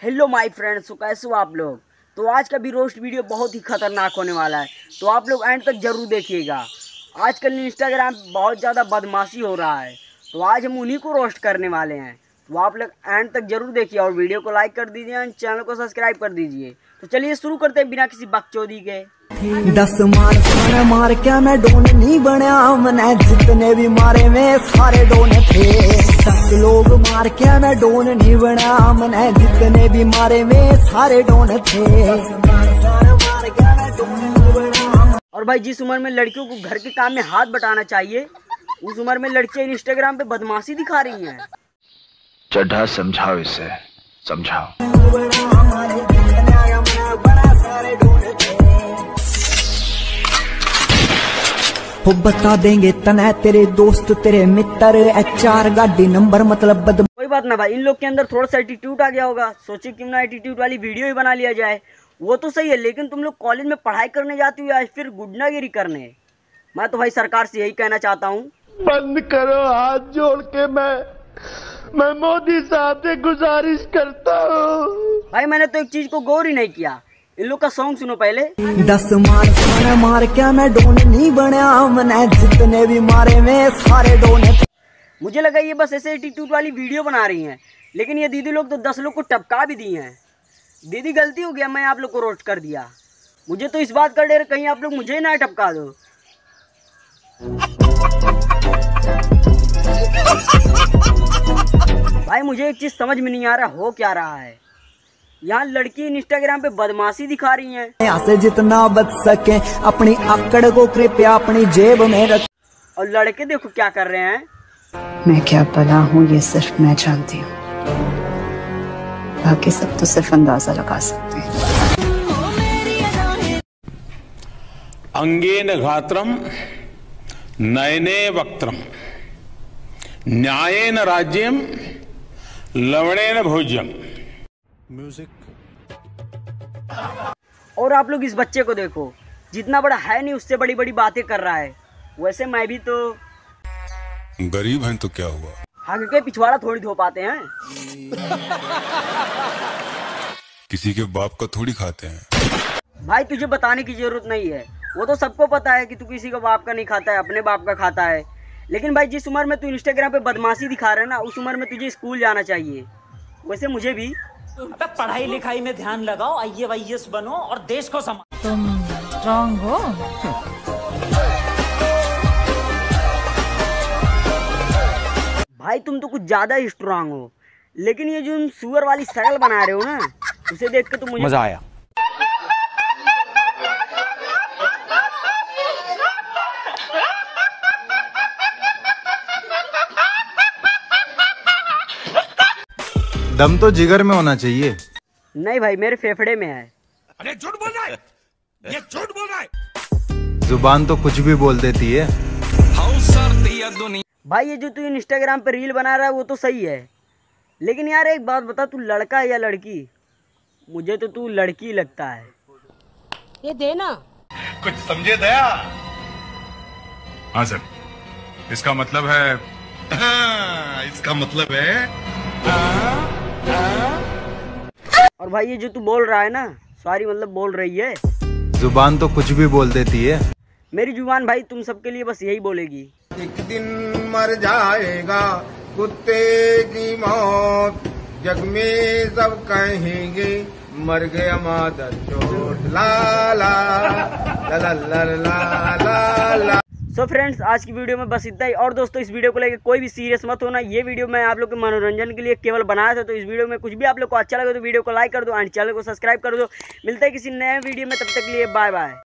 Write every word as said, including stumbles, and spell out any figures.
Hello my friends, तो कैसे हो आप लोग। तो आज का भी रोस्ट वीडियो बहुत ही खतरनाक होने वाला है, तो आप लोग एंड तक जरूर देखिएगा। आजकल इंस्टाग्राम पे बहुत ज़्यादा बदमाशी हो रहा है, तो आज हम उन्हीं को रोस्ट करने वाले हैं। तो आप लोग एंड तक जरूर देखिए और वीडियो को लाइक कर दीजिए और चैनल को सब्सक्राइब कर दीजिए। तो चलिए शुरू करते हैं बिना किसी बकचोदी के। दस मार सारे मार के मैं डोन नहीं बनया, मैंने जितने भी मारे में सारे डोन थे। दस लोग मार के मैं डोन नहीं बना, मैंने जितने भी मारे में सारे डोन थे। और भाई जिस उम्र में लड़कियों को घर के काम में हाथ बटाना चाहिए, उस उम्र में लड़कियां इंस्टाग्राम पे बदमाशी दिखा रही हैं। चड्ढा समझाओ, इसे समझाओ। वो बता देंगे तना तेरे दोस्त तेरे मित्र, एच आर गाड़ी नंबर मतलब बद। कोई बात ना भाई, इन लोग के अंदर थोड़ा सा एटीट्यूड आ गया होगा, सोचे क्यों ना एटीट्यूड वाली वीडियो ही बना लिया जाए। वो तो सही है, लेकिन तुम लोग कॉलेज में पढ़ाई करने जाती हो या फिर गुंडागिरी करने। मैं तो भाई सरकार से यही कहना चाहता हूँ, बंद करो हाथ जोड़ के। मैं मैं मोदी साहब से गुजारिश करता हूँ। भाई मैंने तो एक चीज को गौर ही नहीं किया। इन लोग का सॉन्ग सुनो पहले। दस मार सारे मार के मैं डोन नहीं बनया, मैंने जितने भी मारे में सारे डोन थे। मुझे लगा ये बस ऐसे एटीट्यूड वाली वीडियो बना रही हैं, लेकिन ये दीदी लोग तो दस लोग को टपका भी दिए हैं। दीदी गलती हो गया, मैं आप लोग को रोस्ट कर दिया। मुझे तो इस बात का डर, कहीं आप लोग मुझे ना टपका दो। भाई मुझे एक चीज समझ में नहीं आ रहा, हो क्या रहा है। यहाँ लड़की इंस्टाग्राम पे बदमाशी दिखा रही हैं। यहाँ से जितना बच सके अपनी आकड़ को कृपया अपनी जेब में रख। और लड़के देखो क्या कर रहे हैं। मैं क्या भला हूँ ये सिर्फ मैं जानती हूँ, बाकी सब तो सिर्फ अंदाजा लगा सकते हैं। अंगेन घात्रम नयने वक्त्रम न्यायेन राज्यम लवणेन भोज्यम। म्यूजिक। और आप लोग इस बच्चे को देखो, जितना बड़ा है नहीं उससे बड़ी बड़ी बातें कर रहा है। वैसे मैं भी तो गरीब हैं तो क्या हुआ, आगे के पिछवाड़ा थोड़ी धो पाते हैं। किसी के बाप का थोड़ी खाते हैं। भाई तुझे बताने की जरूरत नहीं है, वो तो सबको पता है कि तू किसी का बाप का नहीं खाता है, अपने बाप का खाता है। लेकिन भाई जिस उम्र में तू इंस्टाग्राम पे बदमाशी दिखा रहा है ना, उस उम्र में तुझे स्कूल जाना चाहिए। वैसे मुझे भी पढ़ाई लिखाई में ध्यान लगाओ, आई ए वाई एस बनो और देश को संभालो। तुम स्ट्रांग हो। भाई तुम तो कुछ ज्यादा ही स्ट्रांग हो, लेकिन ये जो सुअर वाली शक्ल बना रहे हो ना, उसे देख के तो मुझे मजा आया। दम तो जिगर में होना चाहिए। नहीं भाई, मेरे फेफड़े में है। अरे झूठ बोल रहा है, ये झूठ बोल रहा है। जुबान तो कुछ भी बोल देती है। भाई ये जो तू इंस्टाग्राम पे रील बना रहा है वो तो सही है, लेकिन यार एक बात बता, तू लड़का है या लड़की। मुझे तो तू लड़की लगता है। ये देना कुछ समझे दया। हाँ सर, इसका मतलब है इसका मतलब है। और भाई ये जो तू बोल रहा है ना, सॉरी मतलब बोल रही है, जुबान तो कुछ भी बोल देती है। मेरी जुबान भाई तुम सबके लिए बस यही बोलेगी। एक दिन मर जाएगा कुत्ते की मौत, जग में सब कहेंगे मर गया मादर चोट। ला ला ला ला ला ला ला ला। सो फ्रेंड्स, आज की वीडियो में बस इतना ही। और दोस्तों इस वीडियो को लेकर कोई भी सीरियस मत होना, ये वीडियो मैं आप लोग के मनोरंजन के लिए केवल बनाया था। तो इस वीडियो में कुछ भी आप लोग को अच्छा लगे तो वीडियो को लाइक कर दो एंड चैनल को सब्सक्राइब कर दो। मिलते हैं किसी नए वीडियो में, तब तक के लिए बाय बाय।